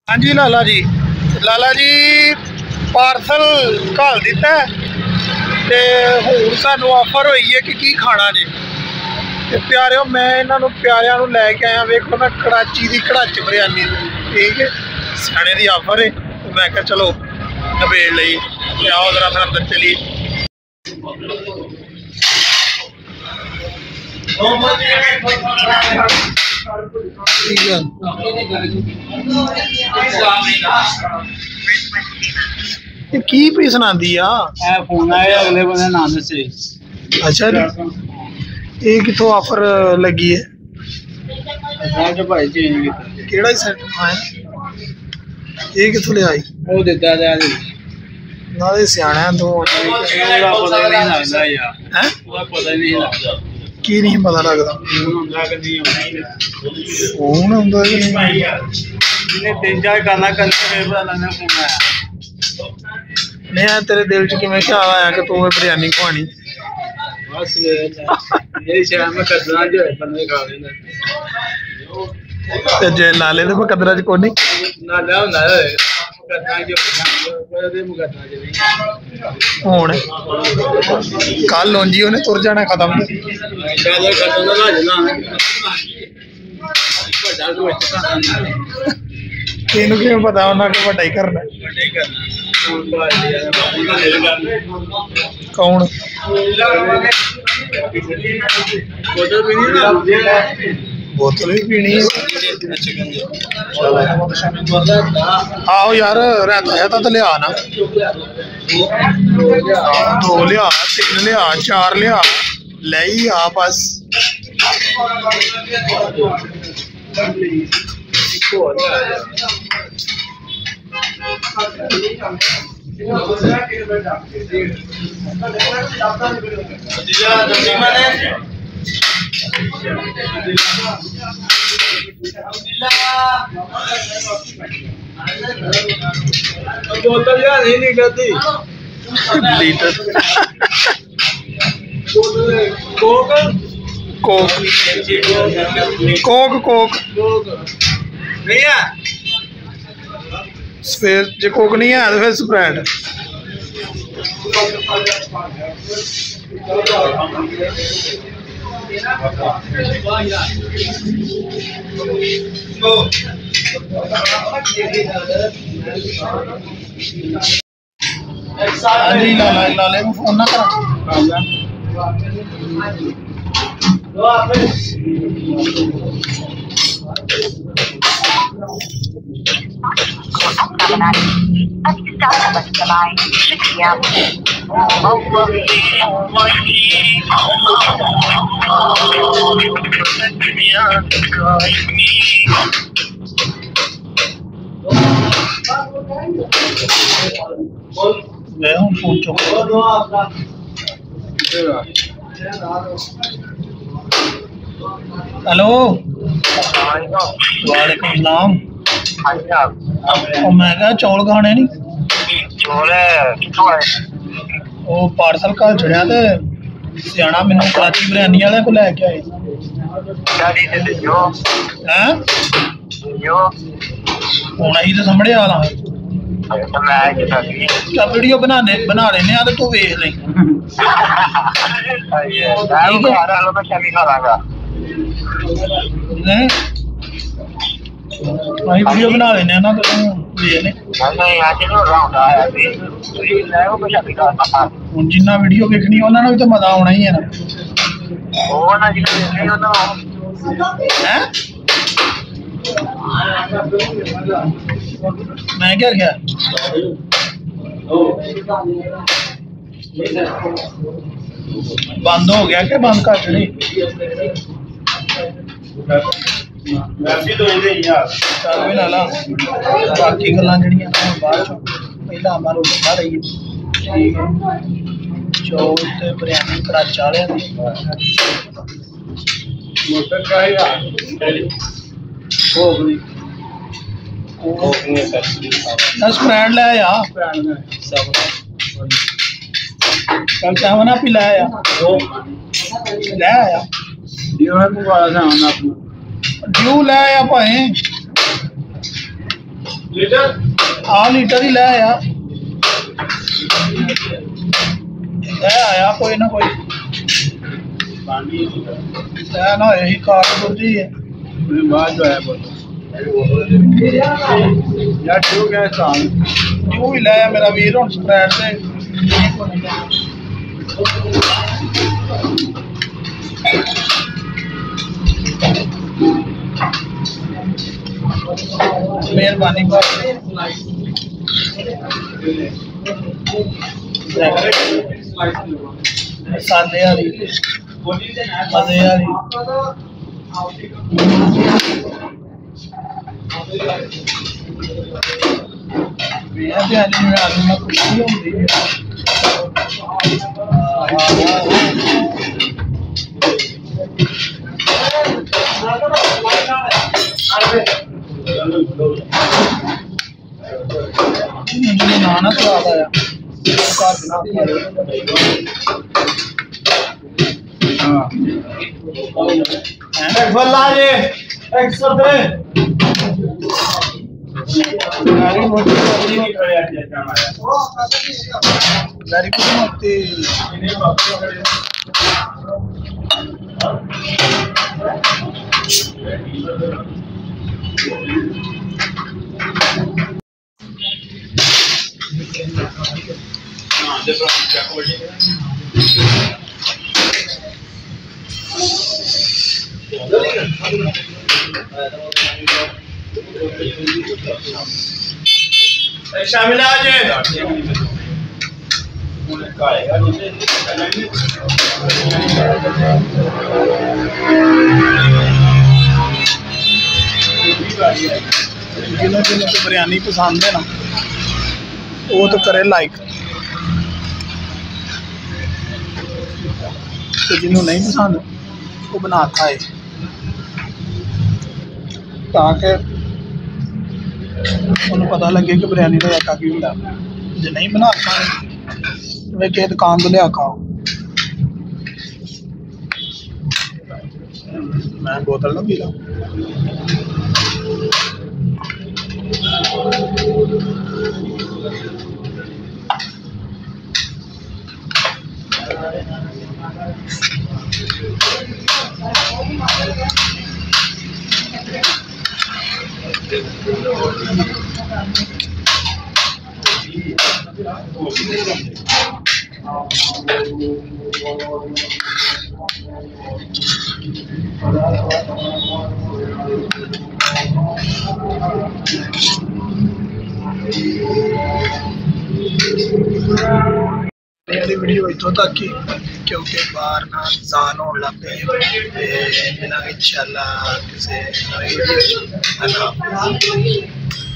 हाँ जी लाला जी पार्सल घल दिता ते हुण सानू ऑफर हुई है कि की खाना जी। ते प्यारिओ मैं इन्हों प्यारिਆਂ ਨੂੰ ਲੈ के आया। वेखो मैं कड़ाची की कड़ाच बिरयानी ठीक है सियाने की ऑफर है। तो मैं क्या चलो नबेड़ ली आओ जरा फिर अंदर चलिए। की पी सुनांदी आ फोन आया अगले बंदे नाम दसे। अच्छा जी ये कितों ऑफर लगी है भाई चेंज केड़ा सेट है ये कितों ले आई वो देता है नाले सियाना है तो पता नहीं लगता यार हैं पता नहीं लगता की नहीं पता लगता फोन आंदा कि नहीं तीन चार गाना करने पता लगना फोन आया नहीं तेरे दिल च किवें ख्याल आया कि तू बिरयानी खवानी बस यही शहर में कदरा जो है बंदे खा लेना ते जे नाले दे कदरा च कोनी नाला होंदा है कदरा जो बड़े मुकदमा जो नहीं हुण कल उंजी उन्हें तुर जाना खत्म शायद खत्म ना ला जाना बड़ा तो तेनू किवें पता उन्हां के वड्डा ही करना कौन बोतल भी पीनी है आओ यार रहता है तो लिया ना दो लिया तीन लिया चार लिया ले ही आ बस बोतल यार नहीं निकलती litre Coke Coke Coke Coke नहीं है फिर जो कोक नहीं है तो फिर स्प्राइट जी लाले को फोन ना करा मैं हूँ फोन चुप हेलो वालेकुम सलाम मैं क्या चौल खाने नहीं वो पार्सल कल चढ़िया तो सियाना मैनू कराची बिरयानी वाले को लैके आए हैं हूँ अं तो सामने आ रहा चल वीडियो बना लेने तो तू वेख ले वीडियो बना लेने ना तो हूँ जिन्ना वीडियो देखनी उन्होंने भी तो मजा आना ही है ना मैं क्या क्या बंद हो गया क्या बंद कर चढ़ी चल भी ला बाकी गल्लां जड़ियां बाद चो पहला अम्मा रोटी खा रही है ठीक है चौल ते बिरयानी कराची वाले स्प्रेड ले आया कल चाह ना पी ले आया ड्यू ले आया भाई हाँ लीटर ही ले आया कोई ना कोई ना यही कार होती है बाद जो है यार क्यों क्या क्यों ही लाया मेरा वीर हूँ स्प्रैड से मेहरबानी मसाले वाली मजे वाली आलू में कुछ नहीं होती मुझे नाना स्वाद आया शामिल आ जिन्होंने तो बिरयानी पसंद है ना वो तो करे लाइक तो जिन्होंने नहीं पसंद वो बना खाए ताकि उन्हें पता लगे कि बिरयानी का जाता की होता जो नहीं बना खाए वे किसी दुकान तो लिया खाओ मैं बोतल ना पी ला वीडियो इतों तक ही क्योंकि बाहर ना जान होने लग पे इंशाल्लाह किसी